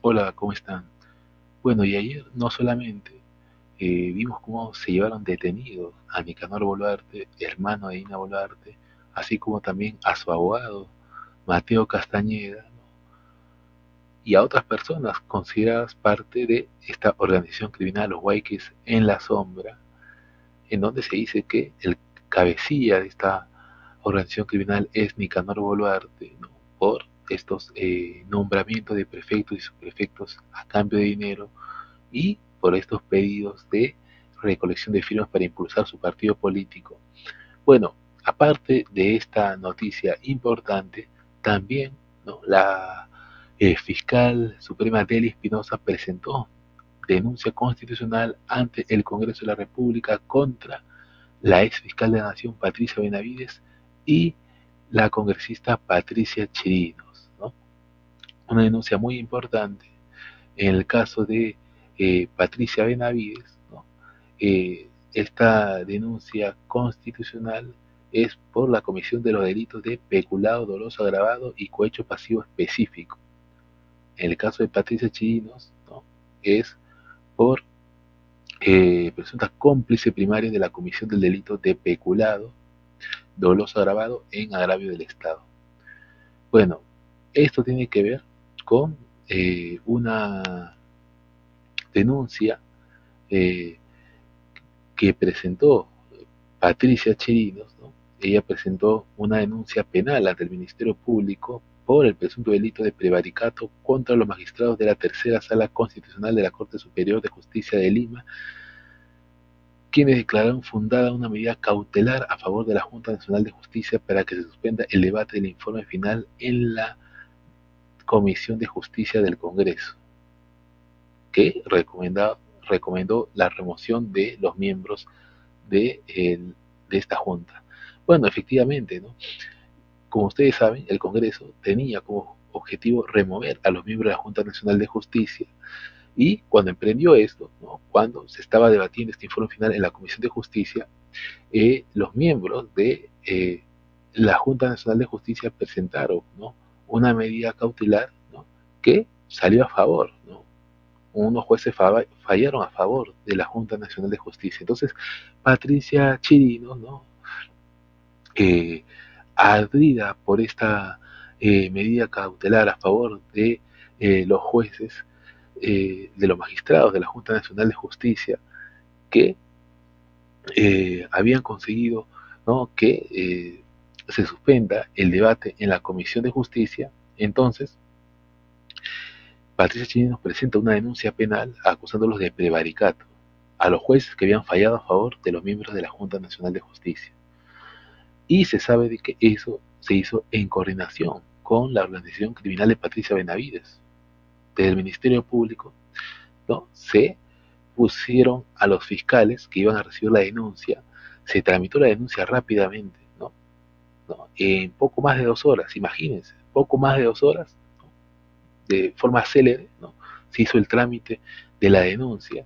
Hola, ¿cómo están? Bueno, y ayer no solamente vimos cómo se llevaron detenidos a Nicanor Boluarte, hermano de Dina Boluarte, así como también a su abogado, Mateo Castañeda, ¿no? Y a otras personas consideradas parte de esta organización criminal, los Guayquis en la sombra, en donde se dice que el cabecilla de esta organización criminal es Nicanor Boluarte, ¿no? Por estos nombramientos de prefectos y subprefectos a cambio de dinero y por estos pedidos de recolección de firmas para impulsar su partido político. Bueno, aparte de esta noticia importante, también, ¿no?, la fiscal suprema Delia Espinosa presentó denuncia constitucional ante el Congreso de la República contra la ex fiscal de la Nación Patricia Benavides y la congresista Patricia Chirinos, ¿no? Una denuncia muy importante en el caso de Patricia Benavides, ¿no? Esta denuncia constitucional es por la comisión de los delitos de peculado doloso agravado y cohecho pasivo específico. En el caso de Patricia Chirinos, ¿no?, es por presunta cómplice primaria de la comisión del delito de peculado doloso agravado en agravio del Estado. Bueno, esto tiene que ver con una denuncia eh, que presentó Patricia Chirinos, ¿no? Ella presentó una denuncia penal ante el Ministerio Público por el presunto delito de prevaricato contra los magistrados de la Tercera Sala Constitucional de la Corte Superior de Justicia de Lima, quienes declararon fundada una medida cautelar a favor de la Junta Nacional de Justicia para que se suspenda el debate del informe final en la Comisión de Justicia del Congreso, que recomendó la remoción de los miembros de esta junta. Bueno, efectivamente, ¿no?, como ustedes saben, el Congreso tenía como objetivo remover a los miembros de la Junta Nacional de Justicia, y cuando emprendió esto, ¿no?, cuando se estaba debatiendo este informe final en la Comisión de Justicia, los miembros de la Junta Nacional de Justicia presentaron, ¿no?, una medida cautelar, ¿no?, que salió a favor, ¿no? Unos jueces fallaron a favor de la Junta Nacional de Justicia. Entonces, Patricia Chirinos, ¿no?, eh, ardida por esta medida cautelar a favor de los jueces, de los magistrados de la Junta Nacional de Justicia, que habían conseguido, ¿no?, que se suspenda el debate en la Comisión de Justicia. Entonces, Patricia Chini nos presenta una denuncia penal acusándolos de prevaricato a los jueces que habían fallado a favor de los miembros de la Junta Nacional de Justicia. Y se sabe de que eso se hizo en coordinación con la organización criminal de Patricia Benavides. Desde el Ministerio Público, ¿no?, se pusieron a los fiscales que iban a recibir la denuncia, se tramitó la denuncia rápidamente, ¿no? ¿No? En poco más de 2 horas, imagínense, poco más de 2 horas, ¿no?, de forma célere, ¿no?, se hizo el trámite de la denuncia,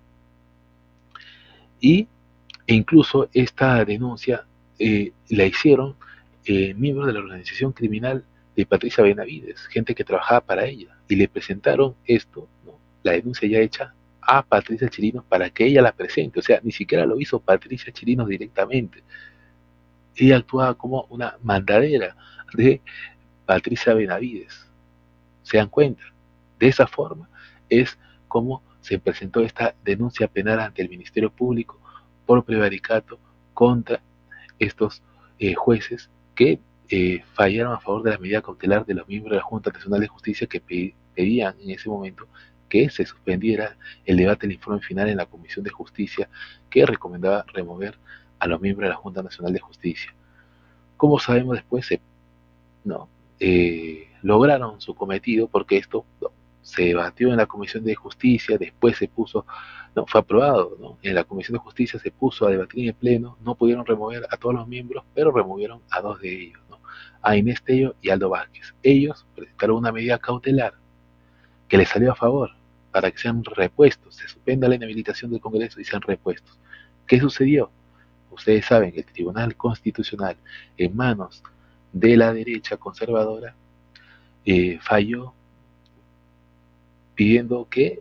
y e incluso esta denuncia la hicieron miembros de la organización criminal de Patricia Benavides, gente que trabajaba para ella, y le presentaron esto, ¿no?, la denuncia ya hecha, a Patricia Chirinos para que ella la presente. O sea, ni siquiera lo hizo Patricia Chirinos directamente. Ella actuaba como una mandadera de Patricia Benavides. ¿Se dan cuenta? De esa forma es como se presentó esta denuncia penal ante el Ministerio Público por prevaricato contra estos jueces que fallaron a favor de la medida cautelar de los miembros de la Junta Nacional de Justicia, que pedían en ese momento que se suspendiera el debate del informe final en la Comisión de Justicia, que recomendaba remover a los miembros de la Junta Nacional de Justicia. Como sabemos, después no, lograron su cometido, porque esto, no, se debatió en la Comisión de Justicia, después se puso, no, fue aprobado, ¿no?, en la Comisión de Justicia se puso a debatir en el Pleno, no pudieron remover a todos los miembros, pero removieron a 2 de ellos, ¿no?, a Inés Tello y Aldo Vázquez. Ellos presentaron una medida cautelar que les salió a favor para que sean repuestos, se suspenda la inhabilitación del Congreso y sean repuestos. ¿Qué sucedió? Ustedes saben que el Tribunal Constitucional, en manos de la derecha conservadora, falló pidiendo que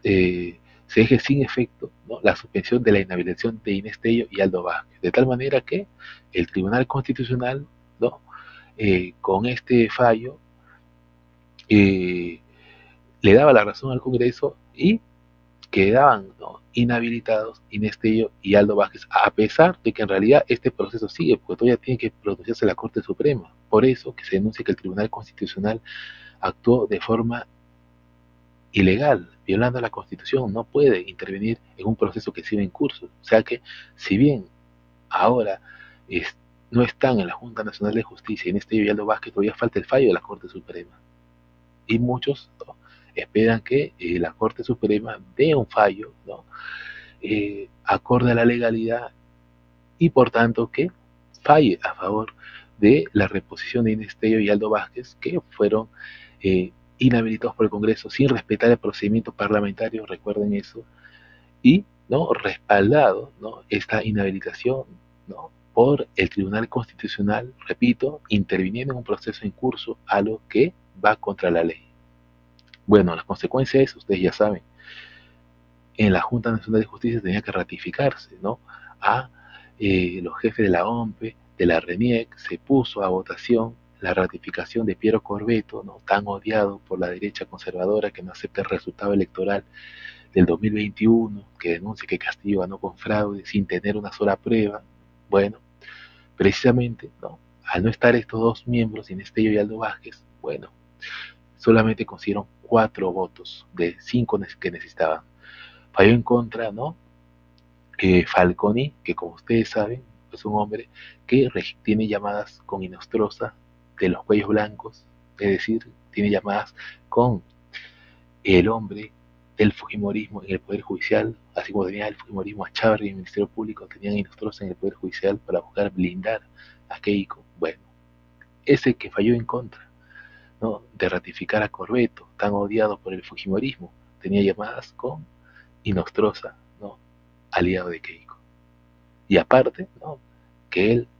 se deje sin efecto, ¿no?, la suspensión de la inhabilitación de Inés Tello y Aldo Vázquez, de tal manera que el Tribunal Constitucional, ¿no?, con este fallo, eh, le daba la razón al Congreso y quedaban, ¿no?, inhabilitados Inés Tello y Aldo Vázquez, a pesar de que en realidad este proceso sigue, porque todavía tiene que pronunciarse la Corte Suprema. Por eso que se denuncia que el Tribunal Constitucional actuó de forma ilegal, violando la Constitución, no puede intervenir en un proceso que sigue en curso. O sea que, si bien ahora es, no están en la Junta Nacional de Justicia, en este Villaldo Vázquez, todavía falta el fallo de la Corte Suprema. Y muchos, ¿no?, esperan que la Corte Suprema dé un fallo, ¿no?, acorde a la legalidad, y por tanto que falle a favor de la reposición de Inés Tello y Aldo Vázquez, que fueron eh, inhabilitados por el Congreso sin respetar el procedimiento parlamentario, recuerden eso, y, ¿no?, respaldado, ¿no?, esta inhabilitación, ¿no?, por el Tribunal Constitucional, repito, interviniendo en un proceso en curso a lo que va contra la ley. Bueno, las consecuencias, ustedes ya saben, en la Junta Nacional de Justicia tenía que ratificarse, ¿no?, a los jefes de la OMPE, de la RENIEC. Se puso a votación la ratificación de Piero Corbeto, ¿no?, tan odiado por la derecha conservadora que no acepta el resultado electoral del 2021, que denuncia que Castillo ganó con fraude sin tener una sola prueba. Bueno, precisamente, ¿no?, al no estar estos dos miembros, Inés Tello y Aldo Vázquez, bueno, solamente consiguieron 4 votos de 5 que necesitaban. Falló en contra, ¿no?, Falconi, que como ustedes saben, es un hombre que tiene llamadas con Inostroza de los cuellos blancos, es decir, tiene llamadas con el hombre del Fujimorismo en el Poder Judicial, así como tenía el Fujimorismo a Chávez en el Ministerio Público, tenían Inostroza en el Poder Judicial para buscar blindar a Keiko. Bueno, ese que falló en contra, ¿no?, de ratificar a Corbeto, tan odiado por el Fujimorismo, tenía llamadas con Inostroza, ¿no?, aliado de Keiko. Y aparte, ¿no?, que él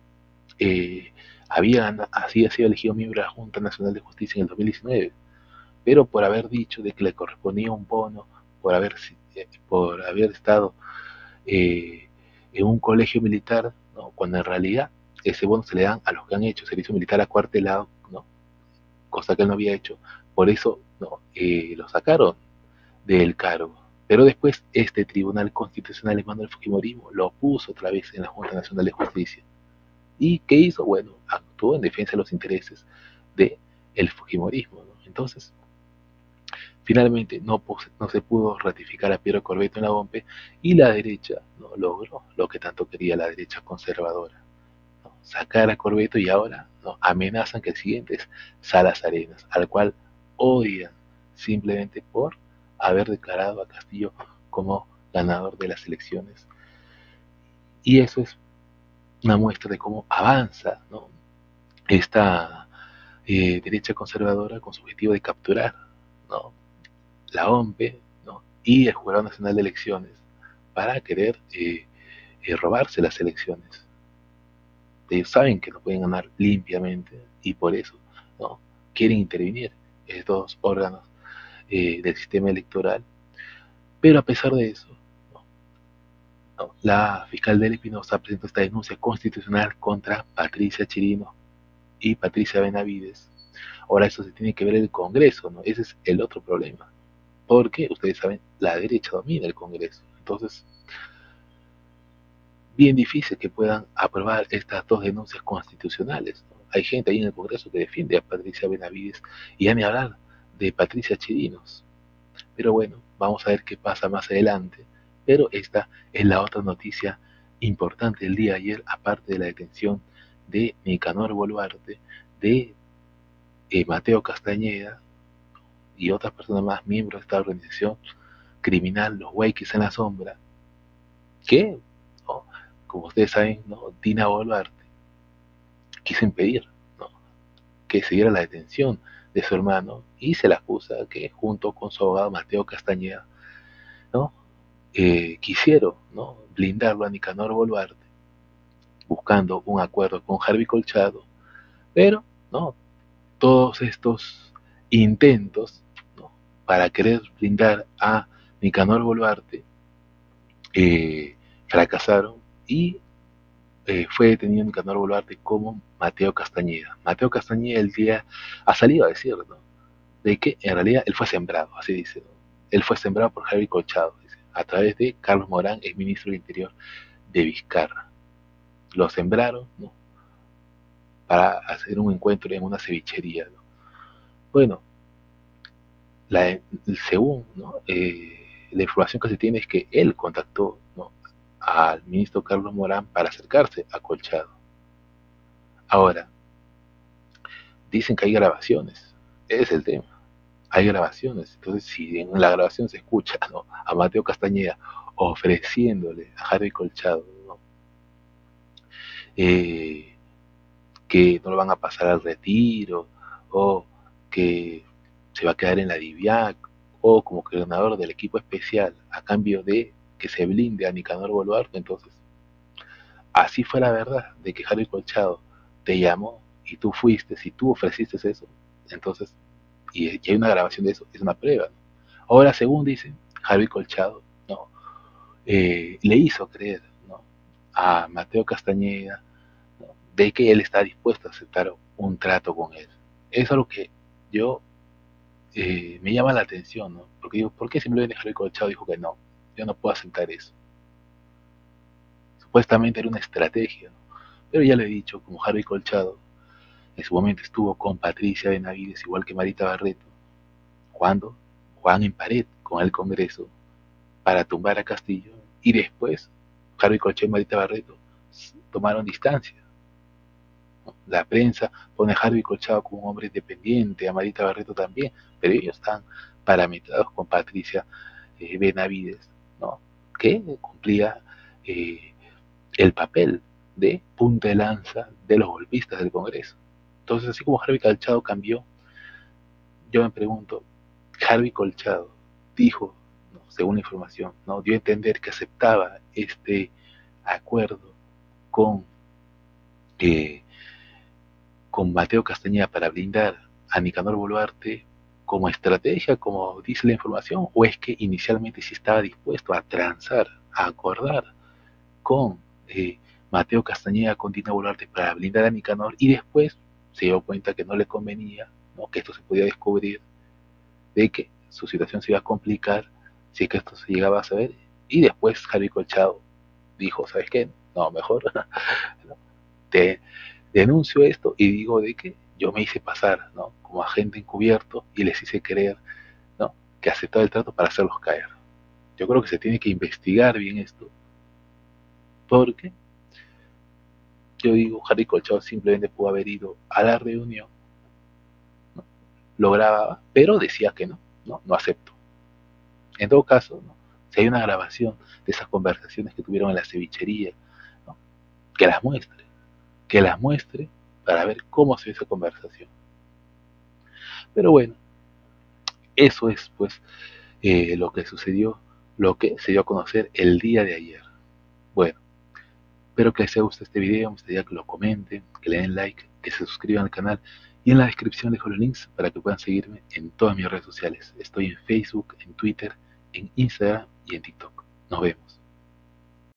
había sido elegido miembro de la Junta Nacional de Justicia en el 2019, pero por haber dicho de que le correspondía un bono por haber estado en un colegio militar, ¿no?, cuando en realidad ese bono se le dan a los que han hecho servicio militar acuartelado, ¿no?, cosa que él no había hecho. Por eso, ¿no?, lo sacaron del cargo. Pero después este Tribunal Constitucional en mano del Fujimorismo lo puso otra vez en la Junta Nacional de Justicia. ¿Y qué hizo? Bueno, actuó en defensa de los intereses del Fujimorismo, ¿no? Entonces, finalmente no se pudo ratificar a Piero Corbeto en la OMPE, y la derecha no logró lo que tanto quería la derecha conservadora, ¿no?, sacar a Corbeto, y ahora, ¿no?, amenazan que el siguiente es Salas Arenas, al cual odian simplemente por haber declarado a Castillo como ganador de las elecciones. Y eso es una muestra de cómo avanza, ¿no?, esta derecha conservadora con su objetivo de capturar, ¿no?, la OMPE, ¿no?, y el Jurado Nacional de Elecciones para querer robarse las elecciones. Ellos saben que no pueden ganar limpiamente y por eso, ¿no?, quieren intervenir estos órganos del sistema electoral. Pero a pesar de eso, ¿no?, ¿no?, la fiscal Deli Espinosa presentó esta denuncia constitucional contra Patricia Chirinos y Patricia Benavides. Ahora eso se tiene que ver el Congreso, ¿no? Ese es el otro problema, porque ustedes saben, la derecha domina el Congreso. Entonces, bien difícil que puedan aprobar estas dos denuncias constitucionales, ¿no? Hay gente ahí en el Congreso que defiende a Patricia Benavides, y ya ni hablar de Patricia Chirinos. Pero bueno, vamos a ver qué pasa más adelante. Pero esta es la otra noticia importante del día de ayer, aparte de la detención de Nicanor Boluarte, de Mateo Castañeda y otras personas más, miembros de esta organización criminal, los Huayquis en la sombra, que, ¿no?, como ustedes saben, ¿no?, Dina Boluarte quiso impedir, ¿no?, que se diera la detención de su hermano, y se le acusa que junto con su abogado Mateo Castañeda, ¿no?, quisieron, ¿no?, blindarlo a Nicanor Boluarte, buscando un acuerdo con Harvey Colchado. Pero, ¿no?, todos estos intentos, ¿no?, para querer blindar a Nicanor Boluarte, fracasaron y fue detenido Nicanor Boluarte como Mateo Castañeda. Mateo Castañeda el día ha salido a decir, ¿no?, de que en realidad él fue sembrado, así dice, ¿no? Él fue sembrado por Javi Colchado, dice, a través de Carlos Morán, el ministro del Interior de Vizcarra. Lo sembraron, ¿no?, para hacer un encuentro en una cevichería, ¿no? Bueno, según, ¿no?, la información que se tiene es que él contactó, ¿no?, al ministro Carlos Morán para acercarse a Colchado. Ahora, dicen que hay grabaciones, ese es el tema, hay grabaciones. Entonces, si en la grabación se escucha, ¿no?, a Mateo Castañeda ofreciéndole a Harvey Colchado, ¿no?, eh, que no lo van a pasar al retiro, o que se va a quedar en la DIVIAC, o como coordinador del equipo especial a cambio de que se blinde a Nicanor Boluarte. Entonces, así fue la verdad de que Harvey Colchado te llamó y tú fuiste, si tú ofreciste eso, entonces, y hay una grabación de eso, es una prueba, ¿no? Ahora, según dicen, Harvey Colchado, ¿no?, le hizo creer, ¿no?, a Mateo Castañeda, ¿no?, de que él está dispuesto a aceptar un trato con él. Eso es lo que yo me llama la atención, ¿no? Porque digo, ¿por qué simplemente Harvey Colchado dijo que no? Yo no puedo aceptar eso. Supuestamente era una estrategia, ¿no? Pero ya lo he dicho, como Harvey Colchado en su momento estuvo con Patricia Benavides, igual que Marita Barreto, cuando juegan en pared con el Congreso para tumbar a Castillo, y después Harvey Colchado y Marita Barreto tomaron distancia, ¿no? La prensa pone a Harvey Colchado como un hombre independiente, a Marita Barreto también, pero ellos están parametrados con Patricia Benavides, ¿no?, que cumplía eh, el papel de punta de lanza de los golpistas del Congreso. Entonces, así como Harvey Colchado cambió, yo me pregunto, Harvey Colchado dijo, ¿no?, según la información, ¿no?, dio a entender que aceptaba este acuerdo con, eh, con Mateo Castañeda para blindar a Nicanor Boluarte como estrategia, como dice la información, o es que inicialmente sí estaba dispuesto a transar, a acordar con Mateo Castañeda con Dina Boluarte para blindar a Nicanor, y después se dio cuenta que no le convenía, ¿no?, que esto se podía descubrir, de que su situación se iba a complicar si es que esto se llegaba a saber, y después Javi Colchado dijo, ¿sabes qué? No, mejor te denuncio esto y digo de que yo me hice pasar, ¿no?, como agente encubierto y les hice creer, ¿no?, que aceptaba el trato para hacerlos caer. Yo creo que se tiene que investigar bien esto, porque yo digo, Harry Colchado simplemente pudo haber ido a la reunión, ¿no?, lo grababa, pero decía que no, no acepto. En todo caso, ¿no?, si hay una grabación de esas conversaciones que tuvieron en la cevichería, ¿no?, que las muestre para ver cómo se dio esa conversación. Pero bueno, eso es pues lo que sucedió, lo que se dio a conocer el día de ayer. Bueno, espero que les haya gustado este video, me gustaría que lo comenten, que le den like, que se suscriban al canal, y en la descripción dejo los links para que puedan seguirme en todas mis redes sociales. Estoy en Facebook, en Twitter, en Instagram y en TikTok. Nos vemos.